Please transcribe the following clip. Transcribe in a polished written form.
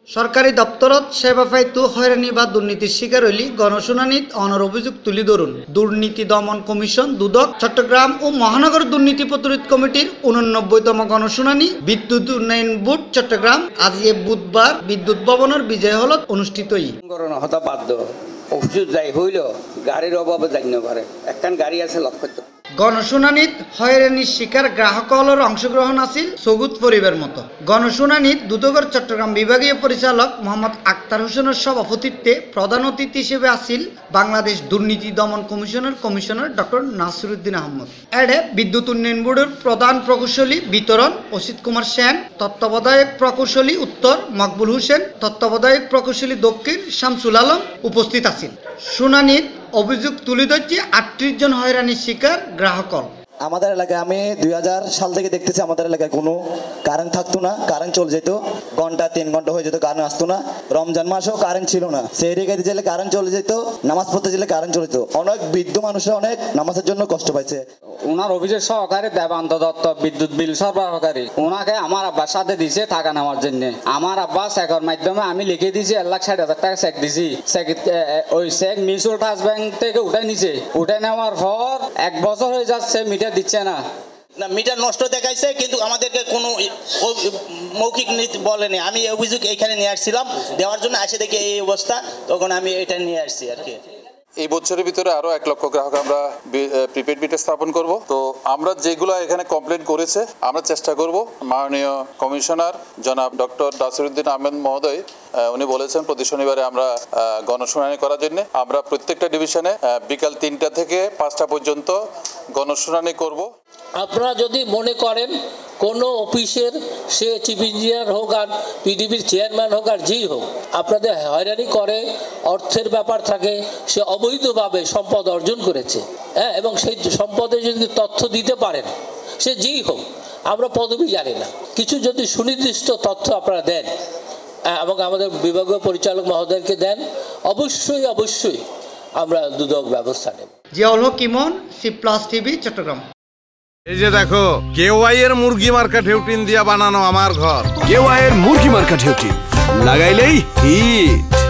সরকারি দপ্তরত সেবা পাইতো হয়রানি বা দুর্নীতির শিকার হইলি গণশুনানিত অনর অভিযোগ তুলি ধরুন দুর্নীতি দমন কমিশন দুদক চট্টগ্রাম ও মহানগর দুর্নীতি প্রতিরোধ কমিটির 89তম গণশুনানি বিদ্যুৎ উন্নয়ন বোর্ড চট্টগ্রাম আজ বুধবার বিদ্যুৎ ভবনের বিজয় হলত অনুষ্ঠিত হতা বাধ্য অভিযোগ যাই হইল গাড়ির অভাবে যাইতে পারে একখান গাড়ি আছে লক্ষ্য গণশুনানিত হয়রানির শিকার গ্রাহকলর অংশগ্রহণ আছিল সগুত পরিবার মতো গণশুনানিত দুদকের চট্টগ্রাম বিভাগীয় পরিচালক মোহাম্মদ আক্তার হোসেনের সভাপতিত্বে প্রধান অতিথি হিসেবে আছিল বাংলাদেশ দুর্নীতি দমন কমিশনের কমিশনার ডক্টর নাসিরউদ্দিন আহমদ এডে বিদ্যুৎ উন্নয়ন বোর্ডের প্রধান প্রকৌশলী বিতরণ অসিত কুমার সেন তত্ত্বাবধায়ক প্রকৌশলী উত্তর মকবুল হোসেন তত্ত্বাবধায়ক প্রকৌশলী দক্ষিণ শামসুল আলম উপস্থিত আছেন শুনানিত অভিযোগ তুলে ধরছে 38 জন হয়রানির শিকার গ্রাহকল আমাদের এলাকায় আমি 2000 সাল থেকে দেখতেছি আমাদের এলাকায় কোনো কারেন্ট থাকতো না কারেন্ট চলে যেত ঘন্টা 3 ঘন্টা হয়ে যেত কারেন্ট আসতো না রমজান মাসেও কারেন্ট ছিল না সেই রেখে দিলে কারেন্ট চলে যেত নামাজ পড়তে গেলে কারেন্ট চলে যেত অনেক বৃদ্ধ মানুষরা অনেক নামাজের জন্য কষ্ট পাইছে ওনার অভিযোগ সহকারী দেবান্ত দত্ত বিদ্যুৎ বিল সরবরাহকারী ওনাকে আমার আব্বার সাথে দিছে টাকা নেওয়ার জন্য আমার আব্বা চেকের মাধ্যমে আমি লিখে দিয়েছি 1,60,000 টাকা চেক দিছি ওই চেক মিউচুয়াল ট্রাস্ট ব্যাংক থেকে উঠে নিছে উঠে নেওয়ার পর 1 বছর হয়ে যাচ্ছে মিটার দিচ্ছে না মিটার নষ্ট দেখাইছে কিন্তু আমাদেরকে কোনো মৌখিক নীতি বলেনি আমি এই অভিযোগ এইখানে নিয়ে আসছিলাম দেওয়ার জন্য আসে দেখি এই অবস্থা তখন আমি এটা নিয়ে আসছি আর কি এই বছরের ভিতরে আরো 1 লক্ষ গ্রাহক আমরা প্রিপেড মিটার স্থাপন করব তো আমরা যেগুলো এখানে কমপ্লেন করেছে আমরা চেষ্টা করব মাননীয় কমিশনার জনাব ডক্টর নাসিরউদ্দিন আহমেদ মহোদয় উনি বলেছেন প্রতি শনিবারে আমরা গণশুনানি করার জন্য আমরা প্রত্যেকটা ডিভিশনে বিকাল 3টা থেকে 5টা পর্যন্ত গণশুনানি করব আপনারা যদি মনে করেন কোনো অফিসের সে চিফ ইঞ্জিনিয়ার হোক আর পিডিবির চেয়ারম্যান হোক আর যেই হোক আপনাদের হয়রানি করে অর্থের ব্যাপার থাকে সে অবৈধভাবে সম্পদ অর্জন করেছে হ্যাঁ এবং সেই সম্পদে যদি তথ্য দিতে পারেন সে যেই হোক আমরা পদবি জানি না কিছু যদি সুনির্দিষ্ট তথ্য আপনারা দেন এবং আমাদের বিভাগীয় পরিচালক মহোদয়কে দেন অবশ্যই আমরা দুদক ব্যবস্থা নেব Ziaul Haque Emon C plus TV Chattogram এই যে দেখো কেওয়াই এর মুরগি মার্কা ঢেউটিন দিয়া বানানো আমার ঘর কেওয়াই এর মুরগি মার্কা ঢেউটিন লাগাইলেই হিট।